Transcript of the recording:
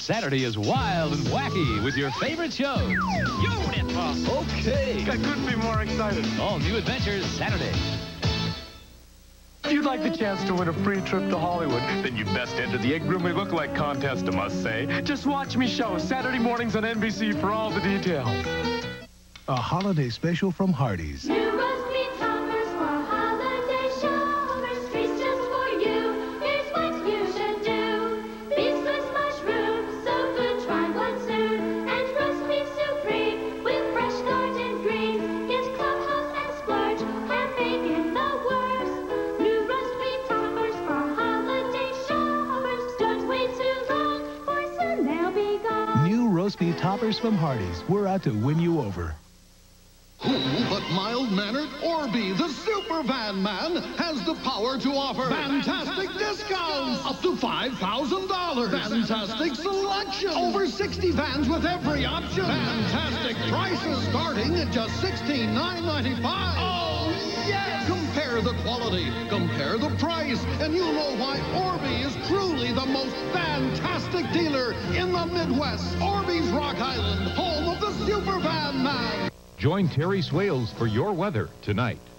Saturday is wild and wacky with your favorite shows. Beautiful. Okay. I couldn't be more excited. All new adventures Saturday. If you'd like the chance to win a free trip to Hollywood, then you'd best enter the Egg Room We Look Like contest, I must say. Just watch me show Saturday mornings on NBC for all the details. A holiday special from Hardee's. New roast beef toppers for holiday shoppers. Treats just for you. Here's what you should do. Beef with mushrooms, so good, try one soon. And roast beef supreme with fresh garden greens. Get Clubhouse and splurge, ham bacon the worst. New roast beef toppers for holiday shoppers. Don't wait too long, for soon they'll be gone. New roast beef toppers from Hardee's. We're out to win you over. Who but mild-mannered Orby, the super van man, has the power to offer fantastic discounts up to $5,000. Fantastic selection. Over 60 vans with every option. Fantastic prices starting at just $16,995. Oh, yes! Compare the quality, compare the price, and you'll know why Orby is truly the most fantastic dealer in the Midwest. Orby's Rock Island, home of the super van man. Join Terry Swales for your weather tonight.